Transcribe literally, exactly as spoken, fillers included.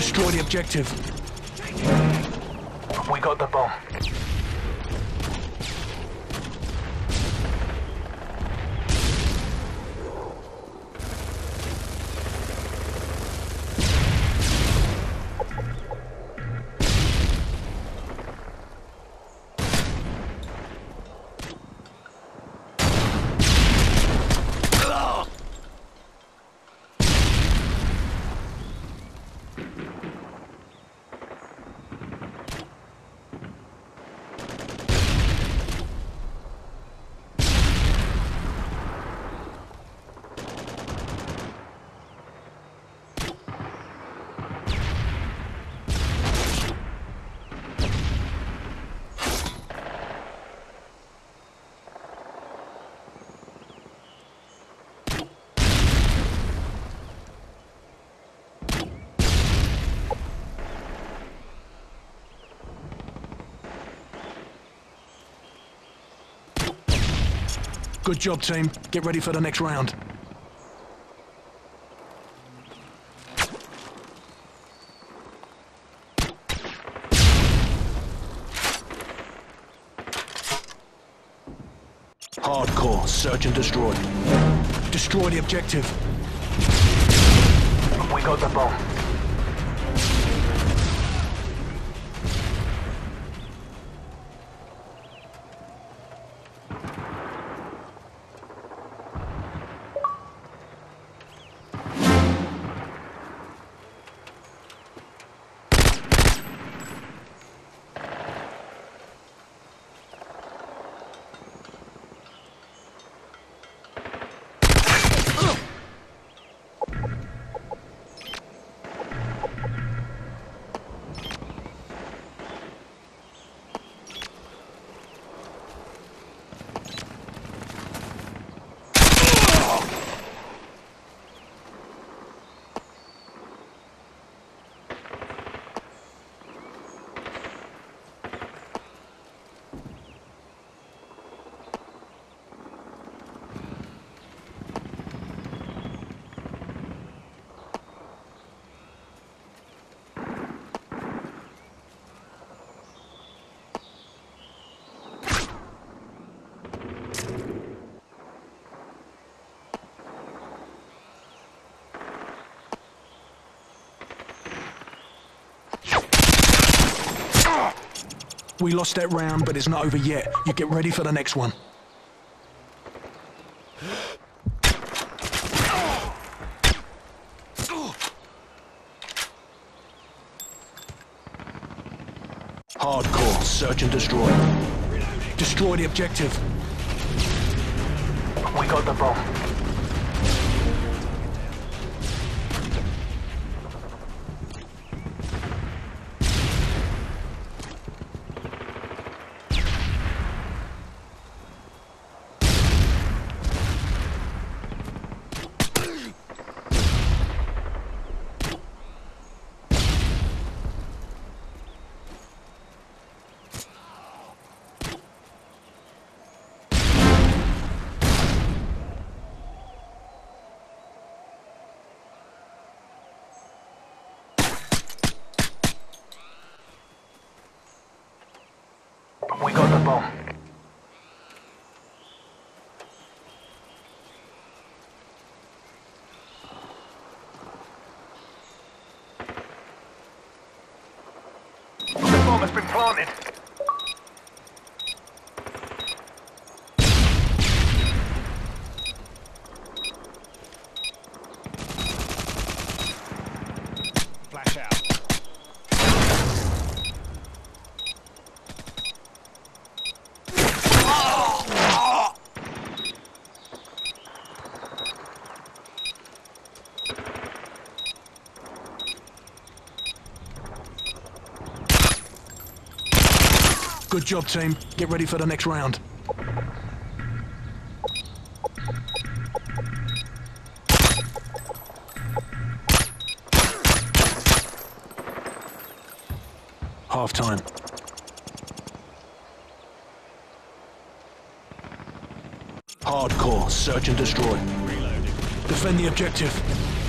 Destroy the objective. We got the bomb. Good job, team. Get ready for the next round. Hardcore, search and destroy. Destroy the objective. We got the bomb. We lost that round, but it's not over yet. You get ready for the next one. Hardcore, search and destroy. Destroy the objective. We got the bomb. We got the bomb. The bomb has been planted. Flash out. Good job, team. Get ready for the next round. Half time. Hardcore, search and destroy. Reloading. Defend the objective.